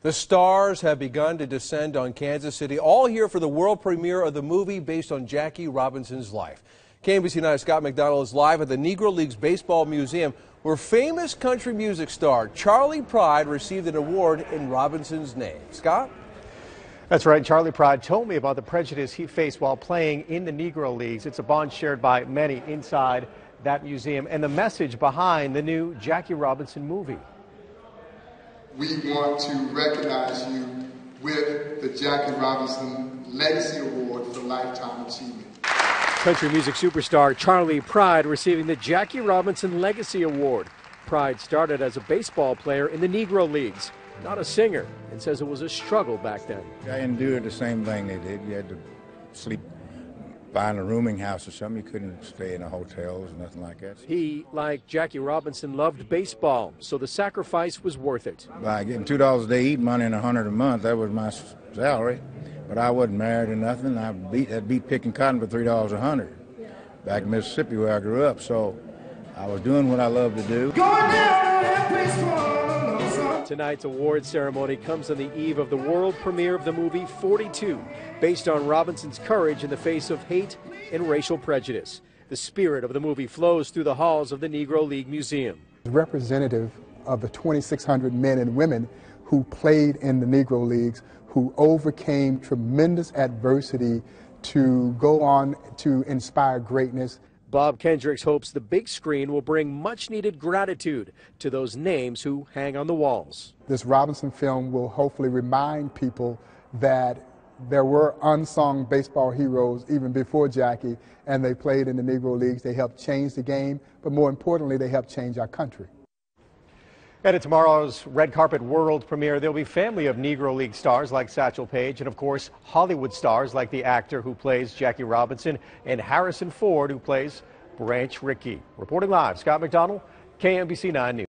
The stars have begun to descend on Kansas City, all here for the world premiere of the movie based on Jackie Robinson's life. KMBC 9's Scott McDonald is live at the Negro Leagues Baseball Museum, where famous country music star Charley Pride received an award in Robinson's name. Scott? That's right. Charley Pride told me about the prejudice he faced while playing in the Negro Leagues. It's a bond shared by many inside that museum and the message behind the new Jackie Robinson movie. We want to recognize you with the Jackie Robinson Legacy Award for Lifetime Achievement. Country music superstar Charley Pride receiving the Jackie Robinson Legacy Award. Pride started as a baseball player in the Negro Leagues, not a singer, and says it was a struggle back then. I endured the same thing they did. You had to sleep, find a rooming house or something. You couldn't stay in a hotel or nothing like that. He, like Jackie Robinson, loved baseball, so the sacrifice was worth it. By getting $2 a day, eat money, and $100 a month, that was my salary. But I wasn't married or nothing. I'd beat picking cotton for $3 a hundred back in Mississippi where I grew up. So I was doing what I loved to do. Tonight's award ceremony comes on the eve of the world premiere of the movie 42, based on Robinson's courage in the face of hate and racial prejudice. The spirit of the movie flows through the halls of the Negro League Museum. Representative of the 2,600 men and women who played in the Negro Leagues, who overcame tremendous adversity to go on to inspire greatness. Bob Kendricks hopes the big screen will bring much-needed gratitude to those names who hang on the walls. This Robinson film will hopefully remind people that there were unsung baseball heroes even before Jackie, and they played in the Negro Leagues. They helped change the game, but more importantly, they helped change our country. And at tomorrow's red carpet world premiere, there'll be family of Negro League stars like Satchel Paige and, of course, Hollywood stars like the actor who plays Jackie Robinson and Harrison Ford who plays Branch Rickey. Reporting live, Scott McDonald, KMBC 9 News.